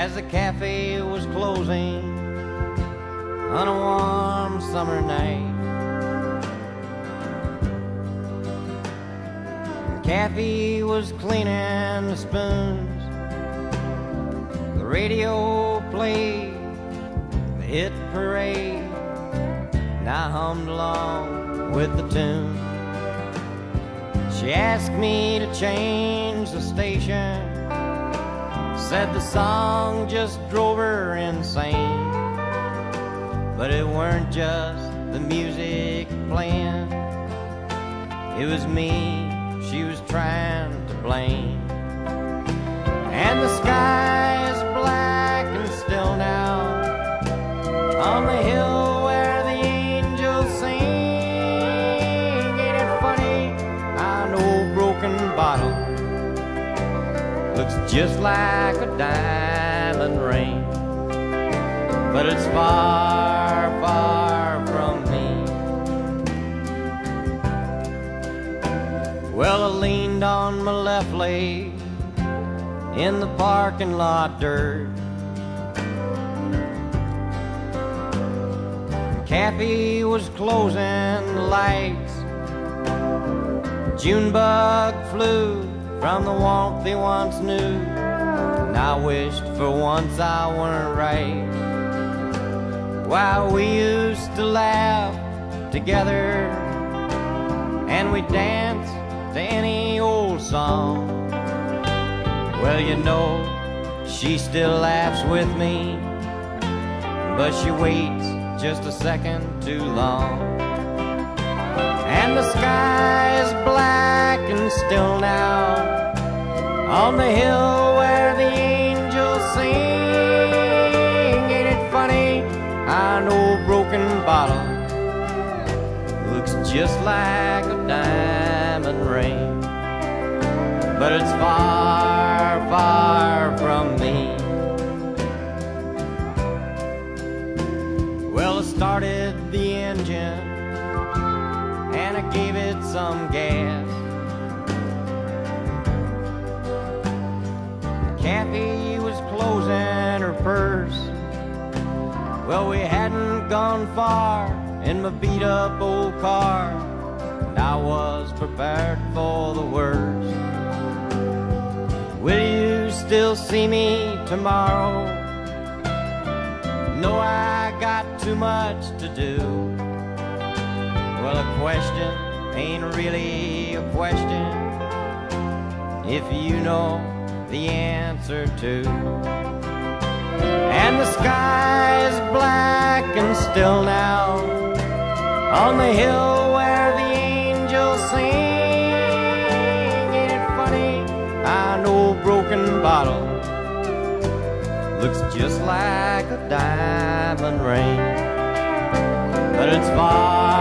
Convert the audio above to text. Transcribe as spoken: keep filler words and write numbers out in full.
as the cafe was closing on a warm summer night. Kathy was cleaning the spoons. The radio played the hit parade, and I hummed along with the tune. She asked me to change the station, said the song just drove her insane. But it weren't just the music playing, it was me she was trying to blame. And the sky is black and still now on the hill where the angels sing. Ain't it funny how an old broken bottle looks just like a diamond ring? But it's far, far from me. Well, I leaned on my left leg in the parking lot dirt. Kathy was closing the lights. June bug flew from the warmth he once knew, and I wished for once I weren't right. Why, we used to laugh together and we danced to any old song. Well, you know, she still laughs with me, but she waits just a second too long. And the sky is black and still now on the hill where the angels sing. Ain't it funny how an old broken bottle looks just like a diamond ring? But it's far, far from me. Well, I started the engine and I gave it some gas. Kathy was closing her purse. Well, we hadn't gone far in my beat-up old car, and I was prepared for the worst. Will you still see me tomorrow? No, I got too much to do. Well, a question ain't really a question if you know the answer to. And the sky is black and still now on the hill where the angels sing. Ain't it funny how an old broken bottle looks just like a diamond ring? But it's far